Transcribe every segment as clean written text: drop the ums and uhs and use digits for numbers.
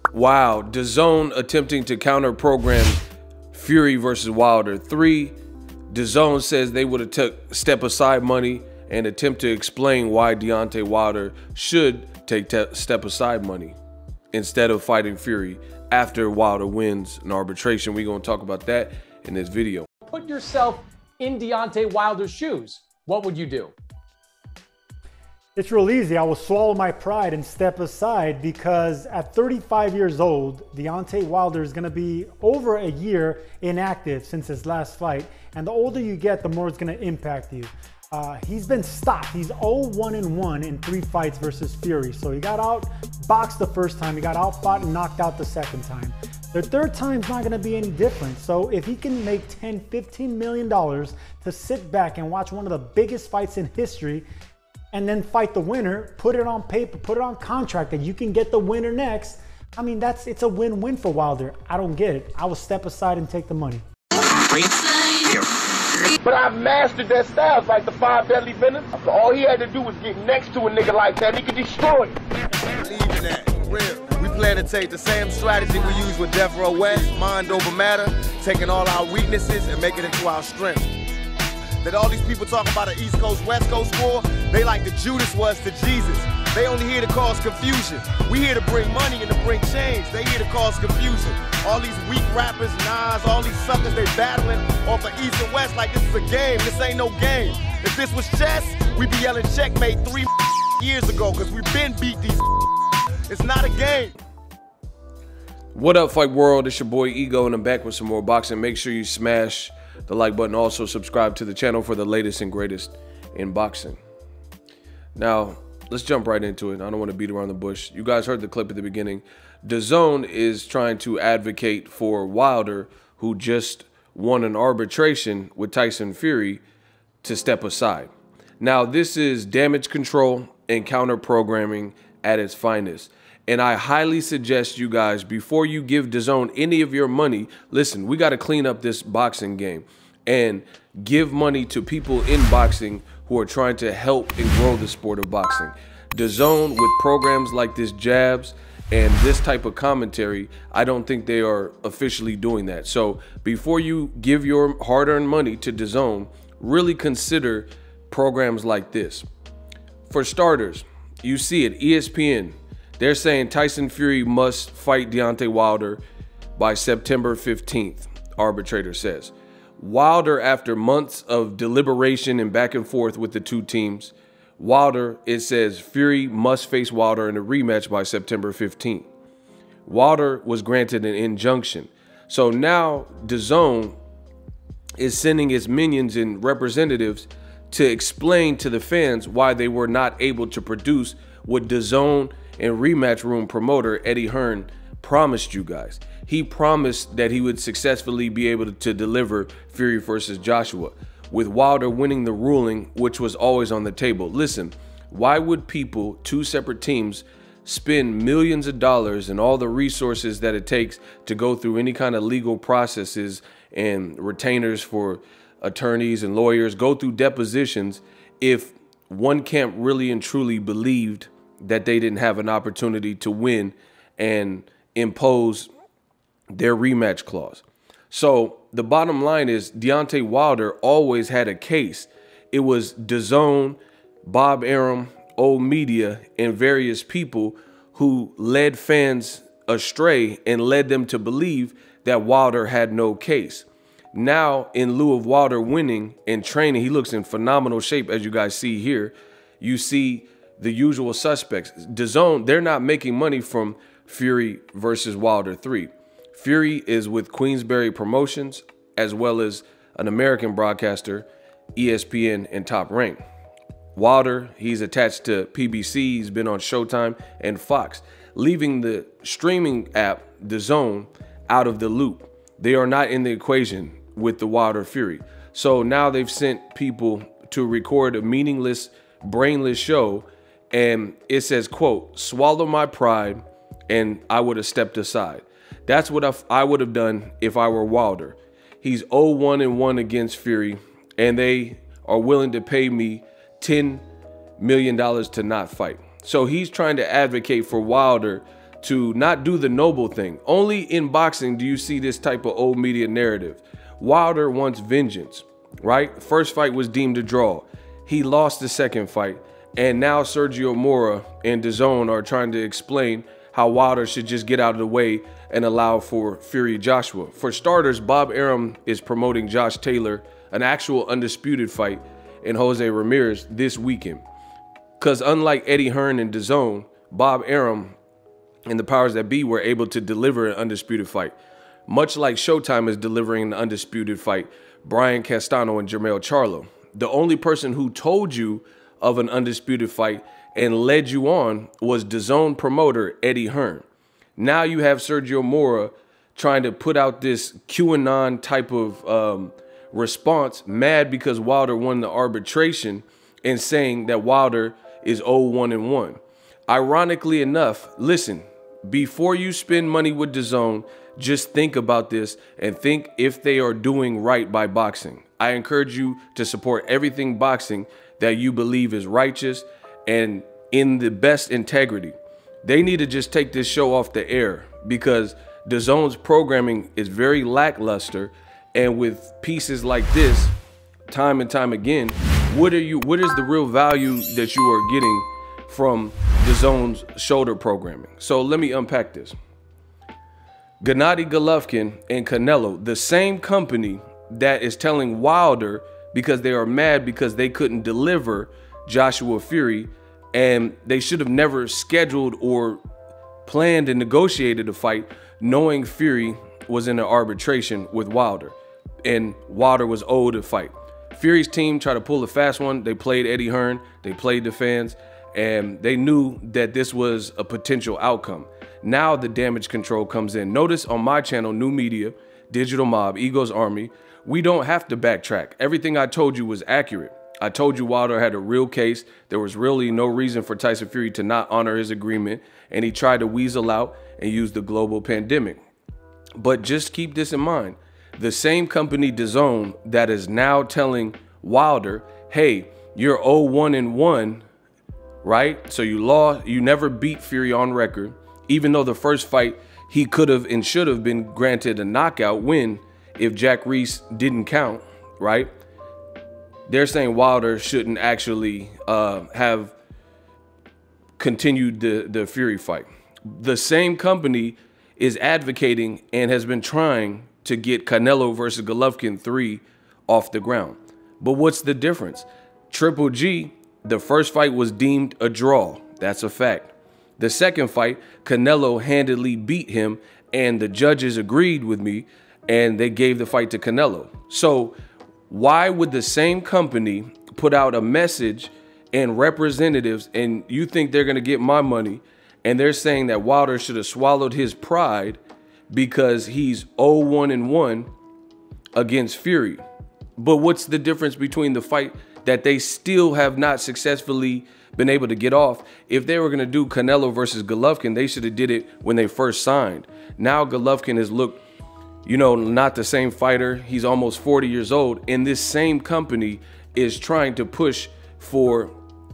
Wow, DAZN attempting to counter program Fury versus Wilder. 3, DAZN says they would have took step aside money and attempt to explain why Deontay Wilder should take step aside money instead of fighting Fury after Wilder wins an arbitration. We're going to talk about that in this video. Put yourself in Deontay Wilder's shoes. What would you do? It's real easy. I will swallow my pride and step aside because at 35 years old, Deontay Wilder is going to be over a year inactive since his last fight. And the older you get, the more it's going to impact you. He's been stopped. He's 0-1-1 in 3 fights versus Fury. So he got out boxed the first time. He got outfought and knocked out the second time. The third time's not going to be any different. So if he can make $10-15 million to sit back and watch one of the biggest fights in history, and then fight the winner, put it on paper, put it on contract that you can get the winner next. I mean, it's a win-win for Wilder. I don't get it. I will step aside and take the money. But I've mastered that style. It's like the 5 deadly venoms. All he had to do was get next to a nigga like that, and he could destroy it. Believe in that, for real. We plan to take the same strategy we use with Death Row West, mind over matter, taking all our weaknesses and making it into our strength. That all these people talk about an East Coast, West Coast war, they like the Judas was to Jesus. They only here to cause confusion. We here to bring money and to bring change. They here to cause confusion. All these weak rappers, Nas, all these suckers, they battling off of East and West like this is a game. This ain't no game. If this was chess, we'd be yelling checkmate 3 years ago because we've been beat these. It's not a game. What up, Fight World? It's your boy Ego, and I'm back with some more boxing. Make sure you smash the like button. Also subscribe to the channel for the latest and greatest in boxing. Now, let's jump right into it. I don't want to beat around the bush. You guys heard the clip at the beginning. DAZN is trying to advocate for Wilder, who just won an arbitration with Tyson Fury, to step aside. Now, this is damage control and counter programming at its finest. And I highly suggest you guys, before you give DAZN any of your money, listen, we got to clean up this boxing game and give money to people in boxing who are trying to help and grow the sport of boxing. DAZN, with programs like this Jabs and this type of commentary, I don't think they are officially doing that. So before you give your hard-earned money to DAZN, really consider programs like this. For starters, you see it, ESPN. They're saying Tyson Fury must fight Deontay Wilder by September 15th, arbitrator says. Wilder, after months of deliberation and back and forth with the two teams, Wilder, it says Fury must face Wilder in a rematch by September 15th. Wilder was granted an injunction. So now DAZN is sending its minions and representatives to explain to the fans why they were not able to produce what DAZN and Rematch Room promoter Eddie Hearn promised you guys. He promised that he would successfully be able to deliver Fury versus Joshua, with Wilder winning the ruling, which was always on the table. Listen, why would people, 2 separate teams, spend millions of dollars and all the resources that it takes to go through any kind of legal processes and retainers for attorneys and lawyers, go through depositions, if one camp really and truly believed that they didn't have an opportunity to win and impose their rematch clause? So the bottom line is Deontay Wilder always had a case. It was DAZN, Bob Arum, old media, and various people who led fans astray and led them to believe that Wilder had no case. Now, in lieu of Wilder winning and training, he looks in phenomenal shape, as you guys see here. You see the usual suspects. DAZN, they're not making money from Fury versus Wilder 3. Fury is with Queensberry Promotions, as well as an American broadcaster, ESPN and Top Rank. Wilder, he's attached to PBC, he's been on Showtime and Fox, leaving the streaming app, DAZN, out of the loop. They are not in the equation with the Wilder Fury. So now they've sent people to record a meaningless, brainless show, and it says, quote, "Swallow my pride, and I would have stepped aside." That's what I would have done if I were Wilder. He's 0-1-1 against Fury, and they are willing to pay me $10 million to not fight. So he's trying to advocate for Wilder to not do the noble thing. Only in boxing do you see this type of old media narrative. Wilder wants vengeance, right? First fight was deemed a draw. He lost the second fight. And now Sergio Mora and DAZN are trying to explain how Wilder should just get out of the way and allow for Fury Joshua. For starters, Bob Arum is promoting Josh Taylor, an actual undisputed fight, and Jose Ramirez this weekend. Because unlike Eddie Hearn and DAZN, Bob Arum and the powers that be were able to deliver an undisputed fight. Much like Showtime is delivering an undisputed fight, Brian Castano and Jermell Charlo. The only person who told you of an undisputed fight and led you on was DAZN promoter Eddie Hearn. Now you have Sergio Mora trying to put out this QAnon type of response, mad because Wilder won the arbitration and saying that Wilder is 0-1-1. Ironically enough, listen, before you spend money with DAZN, just think about this and think if they are doing right by boxing. I encourage you to support everything boxing that you believe is righteous and in the best integrity. They need to just take this show off the air because DAZN's programming is very lackluster, and with pieces like this, time and time again, what is the real value that you are getting from DAZN's shoulder programming? So let me unpack this. Gennady Golovkin and Canelo, the same company that is telling Wilder because they are mad because they couldn't deliver Joshua Fury, and they should have never scheduled or planned and negotiated a fight knowing Fury was in an arbitration with Wilder and Wilder was owed a fight. Fury's team tried to pull a fast one. They played Eddie Hearn, they played the fans, and they knew that this was a potential outcome. Now the damage control comes in. Notice on my channel, New Media, Digital Mob, Ego's Army, we don't have to backtrack. Everything I told you was accurate. I told you Wilder had a real case. There was really no reason for Tyson Fury to not honor his agreement, and he tried to weasel out and use the global pandemic. But just keep this in mind. The same company, DAZN, that is now telling Wilder, hey, you're 0-1-1, right? So you lost, you never beat Fury on record, even though the first fight he could have and should have been granted a knockout win if Jack Reese didn't count, right? They're saying Wilder shouldn't actually have continued the Fury fight. The same company is advocating and has been trying to get Canelo versus Golovkin 3 off the ground. But what's the difference? Triple G, the first fight was deemed a draw. That's a fact. The second fight, Canelo handedly beat him, and the judges agreed with me, and they gave the fight to Canelo. So why would the same company put out a message and representatives, and you think they're going to get my money, and they're saying that Wilder should have swallowed his pride because he's 0-1-1 against Fury? But what's the difference between the fight that they still have not successfully been able to get off? If they were going to do Canelo versus Golovkin, they should have did it when they first signed. Now Golovkin has looked, you know, not the same fighter. He's almost 40 years old, and this same company is trying to push for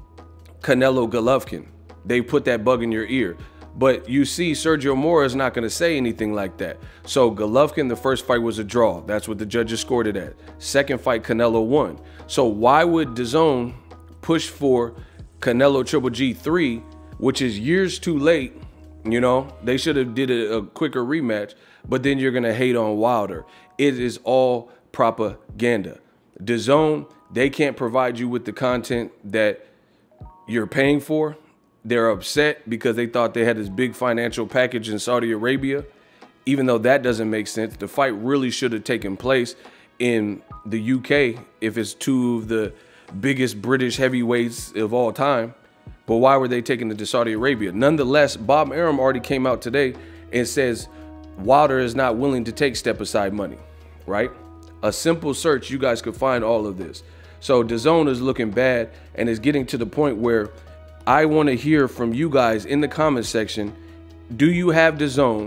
Canelo Golovkin. They put that bug in your ear. But you see, Sergio Mora is not going to say anything like that. So Golovkin, the first fight was a draw. That's what the judges scored it at. Second fight, Canelo won. So why would DAZN push for Canelo Triple G 3, which is years too late? You know, they should have did a quicker rematch, but then you're going to hate on Wilder. It is all propaganda. DAZN, they can't provide you with the content that you're paying for. They're upset because they thought they had this big financial package in Saudi Arabia, even though that doesn't make sense. The fight really should have taken place in the UK if it's two of the biggest British heavyweights of all time. But why were they taking it to Saudi Arabia? Nonetheless, Bob Arum already came out today and says Wilder is not willing to take step-aside money, right? A simple search, you guys could find all of this. So DAZN is looking bad and is getting to the point where I want to hear from you guys in the comment section. Do you have DAZN?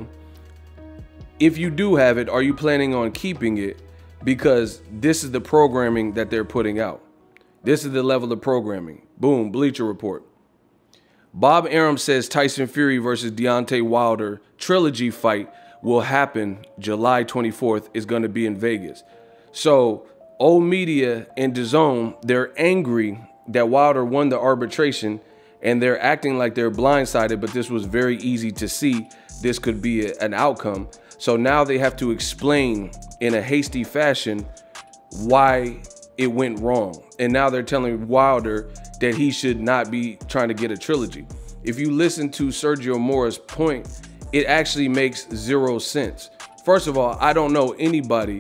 If you do have it, are you planning on keeping it? Because this is the programming that they're putting out. This is the level of programming. Boom, Bleacher Report. Bob Arum says Tyson Fury versus Deontay Wilder trilogy fight will happen July 24th, is going to be in Vegas. So old media and DAZN, they're angry that Wilder won the arbitration, and they're acting like they're blindsided, but this was very easy to see this could be an outcome. So now they have to explain in a hasty fashion why it went wrong. And now they're telling Wilder that he should not be trying to get a trilogy. If you listen to Sergio Mora's point, it actually makes zero sense. First of all, I don't know anybody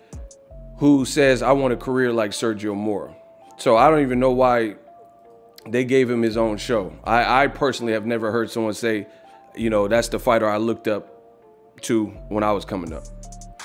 who says I want a career like Sergio Mora. So I don't even know why they gave him his own show. I personally have never heard someone say, you know, that's the fighter I looked up to when I was coming up.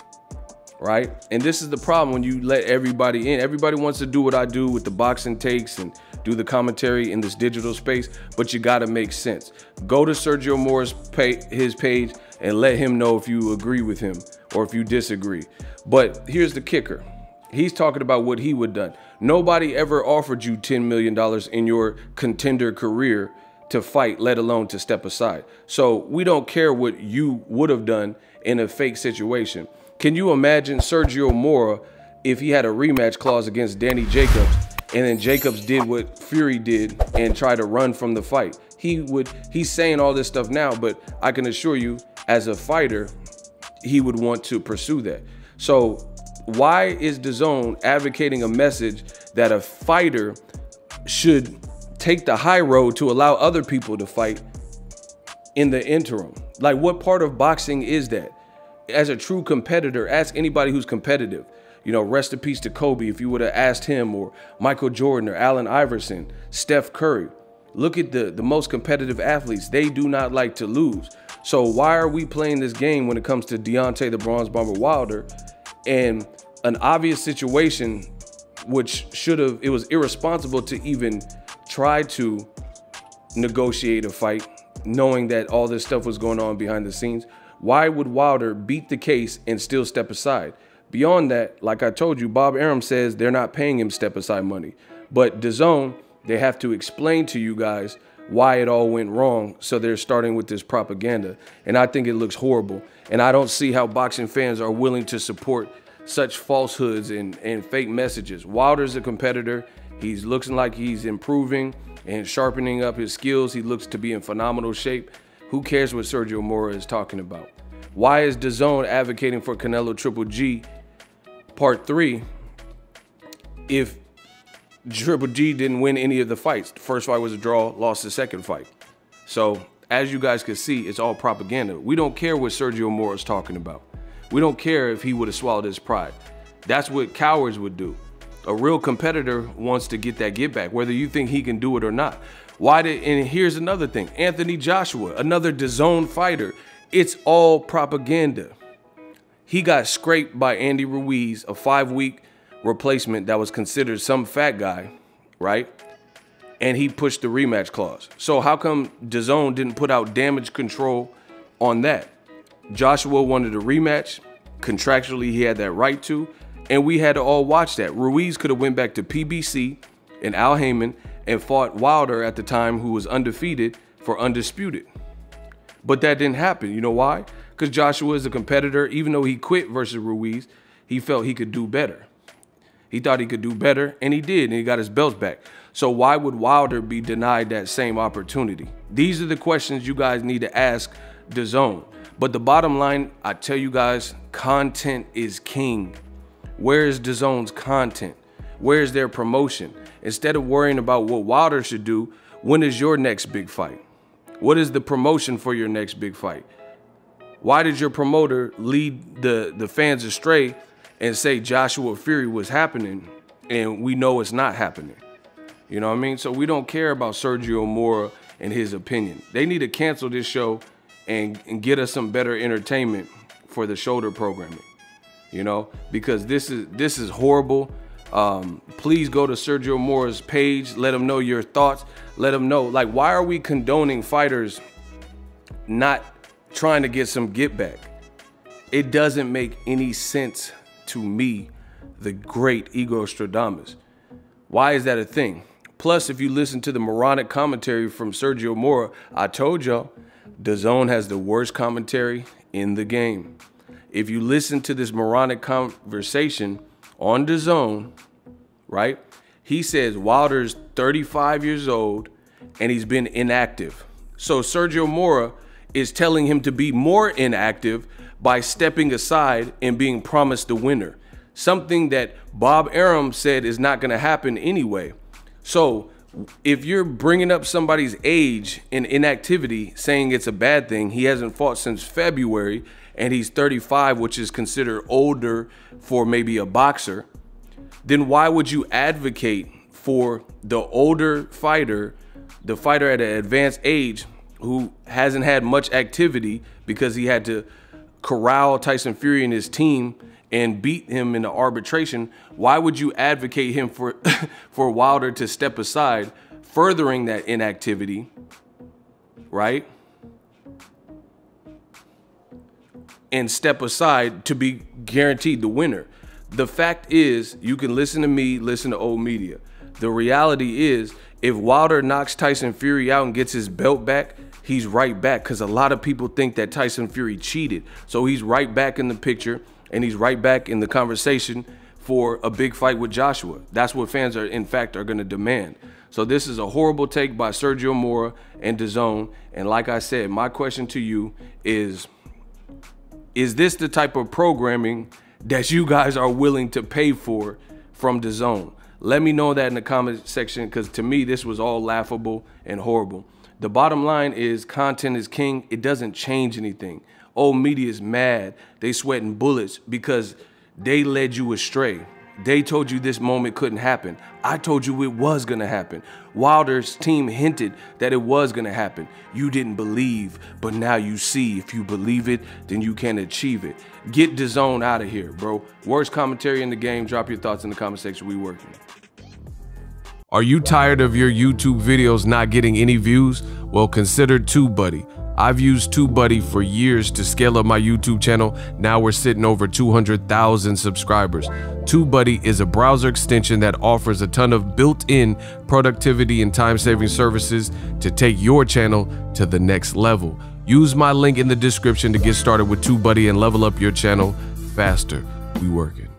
Right? And this is the problem when you let everybody in. Everybody wants to do what I do with the boxing takes and do the commentary in this digital space, but you gotta make sense. Go to Sergio Mora's his page and let him know if you agree with him or if you disagree. But here's the kicker. He's talking about what he would have done. Nobody ever offered you $10 million in your contender career to fight, let alone to step aside. So we don't care what you would have done in a fake situation. Can you imagine Sergio Mora if he had a rematch clause against Danny Jacobs, and then Jacobs did what Fury did and tried to run from the fight? He's saying all this stuff now, but I can assure you, as a fighter, he would want to pursue that. So why is DAZN advocating a message that a fighter should take the high road to allow other people to fight in the interim? Like, what part of boxing is that? As a true competitor, ask anybody who's competitive. You know, rest in peace to Kobe, if you would have asked him, or Michael Jordan, or Allen Iverson, Steph Curry. Look at the most competitive athletes. They do not like to lose. So why are we playing this game when it comes to Deontay the Bronze Bomber Wilder? And an obvious situation, which it was irresponsible to even try to negotiate a fight, knowing that all this stuff was going on behind the scenes. Why would Wilder beat the case and still step aside? Beyond that, like I told you, Bob Arum says they're not paying him step aside money. But DAZN, they have to explain to you guys why it all went wrong. So they're starting with this propaganda. And I think it looks horrible. And I don't see how boxing fans are willing to support such falsehoods and fake messages. Wilder's a competitor. He's looking like he's improving and sharpening up his skills. He looks to be in phenomenal shape. Who cares what Sergio Mora is talking about? Why is DAZN advocating for Canelo Triple G Part 3 if Triple G didn't win any of the fights? The first fight was a draw, lost the second fight. So as you guys can see, it's all propaganda. We don't care what Sergio Mora is talking about. We don't care if he would have swallowed his pride. That's what cowards would do. A real competitor wants to get that get back, whether you think he can do it or not. And here's another thing. Anthony Joshua, another DAZN fighter. It's all propaganda. He got scraped by Andy Ruiz, a 5-week replacement that was considered some fat guy, right? And he pushed the rematch clause. So how come DAZN didn't put out damage control on that? Joshua wanted a rematch. Contractually, he had that right to. And we had to all watch that. Ruiz could have went back to PBC and Al Heyman and fought Wilder at the time, who was undefeated, for undisputed. But that didn't happen. You know why? Because Joshua is a competitor. Even though he quit versus Ruiz, he felt he could do better. He thought he could do better, and he did, and he got his belts back. So why would Wilder be denied that same opportunity? These are the questions you guys need to ask DAZN. But the bottom line, I tell you guys, content is king. Where is DAZN's content? Where is their promotion? Instead of worrying about what Wilder should do, when is your next big fight? What is the promotion for your next big fight? Why did your promoter lead the fans astray and say Joshua Fury was happening and we know it's not happening? You know what I mean? So we don't care about Sergio Mora and his opinion. They need to cancel this show and get us some better entertainment for the shoulder programming, you know, because this is horrible. Please go to Sergio Mora's page. Let him know your thoughts. Let him know, like, why are we condoning fighters not trying to get some get back? It doesn't make any sense to me, the great Igor Stradamus. Why is that a thing? Plus, if you listen to the moronic commentary from Sergio Mora, I told y'all, DAZN has the worst commentary in the game. If you listen to this moronic conversation on DAZN, right, he says Wilder's 35 years old and he's been inactive. So Sergio Mora is telling him to be more inactive by stepping aside and being promised the winner. Something that Bob Arum said is not going to happen anyway. So if you're bringing up somebody's age and inactivity, saying it's a bad thing, he hasn't fought since February and he's 35, which is considered older for maybe a boxer, then why would you advocate for the older fighter, the fighter at an advanced age who hasn't had much activity because he had to corral Tyson Fury and his team and beat him in the arbitration? Why would you advocate him for Wilder to step aside, furthering that inactivity, right? And step aside to be guaranteed the winner. The fact is, you can listen to me, listen to old media. The reality is, if Wilder knocks Tyson Fury out and gets his belt back, he's right back, because a lot of people think that Tyson Fury cheated. So he's right back in the picture, and he's right back in the conversation for a big fight with Joshua. That's what fans are, in fact, are going to demand. So this is a horrible take by Sergio Mora and DAZN. And like I said, my question to you is this the type of programming that you guys are willing to pay for from DAZN? Let me know that in the comment section, because to me, this was all laughable and horrible. The bottom line is content is king. It doesn't change anything. Old media is mad. They sweating bullets because they led you astray. They told you this moment couldn't happen. I told you it was going to happen. Wilder's team hinted that it was going to happen. You didn't believe, but now you see. If you believe it, then you can achieve it. Get DAZN out of here, bro. Worst commentary in the game. Drop your thoughts in the comment section. We working. Are you tired of your YouTube videos not getting any views? Well, consider TubeBuddy. I've used TubeBuddy for years to scale up my YouTube channel. Now we're sitting over 200,000 subscribers. TubeBuddy is a browser extension that offers a ton of built-in productivity and time-saving services to take your channel to the next level. Use my link in the description to get started with TubeBuddy and level up your channel faster. We working.